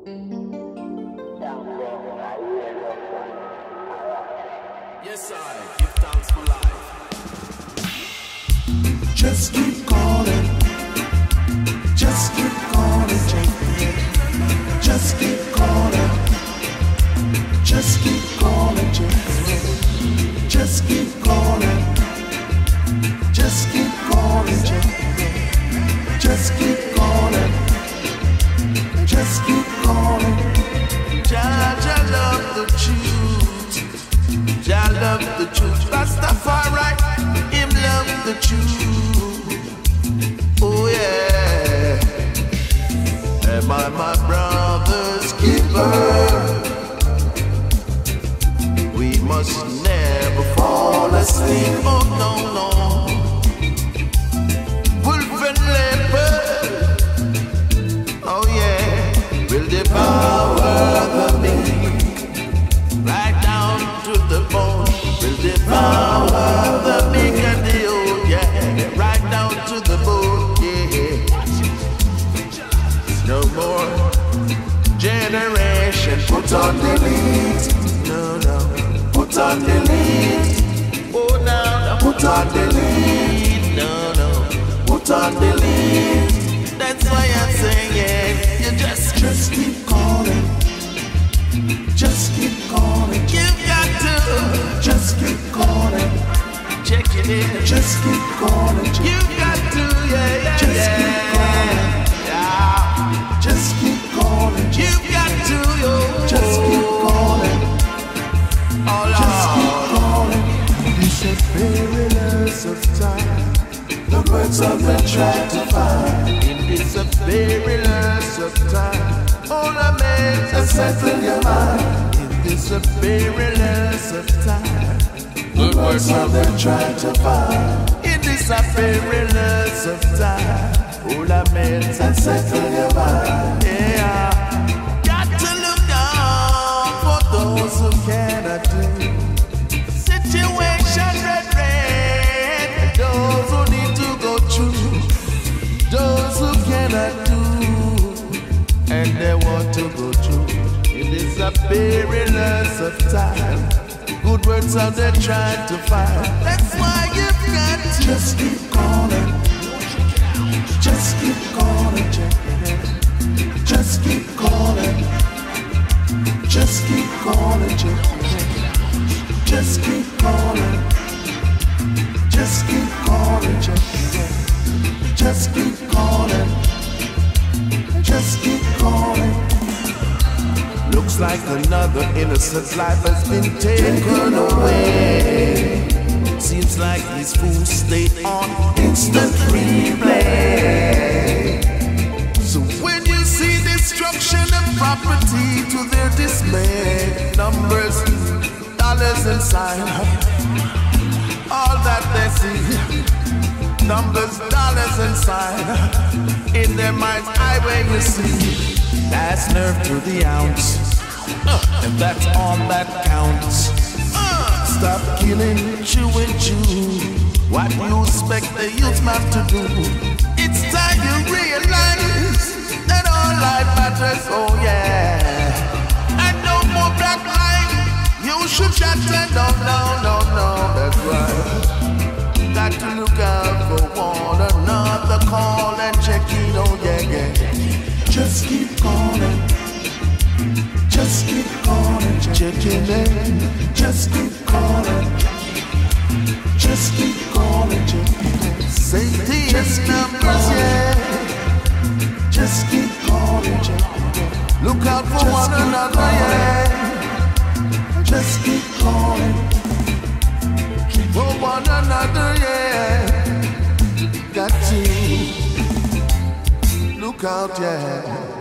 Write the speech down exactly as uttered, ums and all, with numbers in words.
Yes, I give thanks for life. Just keep calling. Just keep calling, Jake. Just keep calling. Just keep calling, Jake. Just keep calling. Just keep calling, Jake. Just keep calling. Just keep calling. Jah, Jah love the truth. Jah love the truth. Rastafari, him love the truth. Oh yeah. Am I my brother's keeper? We must never fall asleep. Oh no no. Wolf and leopard. Oh yeah. Will devour the meek. Right down to the bone. Will devour the meek and the old. Yeah. Right down to the bone. Yeah. No more generation. Put on delete. No, no. Put on delete. Oh, no, no. Put on delete. No, no. Put on delete. That's why I'm saying you just Just keep calling. Just keep calling. you've got to Just keep calling. check it in. Just keep calling. You've got to, yeah, yeah, Just yeah. keep calling. Yeah. Just keep calling. You've got to, yo. Just keep calling. Oh, Just keep Lord. calling. This is perilous of time. The words of the try to find. In this a perilous of time, all I make And is settle your mind. in this a perilous of time. The words of the try to find. In this a perilous of time, all I make is And settle your mind. yeah. Got to look out for those who cannot do. Situation red, red. Those who need to go through. Those who cannot do. And they want to go through. It is a perilous of time. Good words out there trying to find. That's why you've got to Just keep calling. Just keep calling. Just keep calling. Just keep calling. Just keep calling. Just keep calling. Just keep calling. Just keep calling. looks like another innocent life has been taken away. Seems like these fools stay on instant replay. So when you see destruction of property to their dismay, numbers, dollars and sign, all that they see, numbers, dollars and sign, in their minds, highway you see, that's nerve to the ounce, uh, and that's all that counts. Uh, stop killing, chewing, chew. What do you expect the youth man to do? It's time you realize that all life matters, oh yeah. And no more black light, you should shut it down, no, no, no, that's right. Got to look out for one another, call and check it, oh yeah, yeah. Just keep calling. Just keep calling. Checking in. Just keep calling. Just keep calling. Safety Just is keep numbers, calling. yeah. Just keep calling. Look out for Just one keep another, calling. yeah. Just keep calling. For one another, yeah. Got to look out, yeah.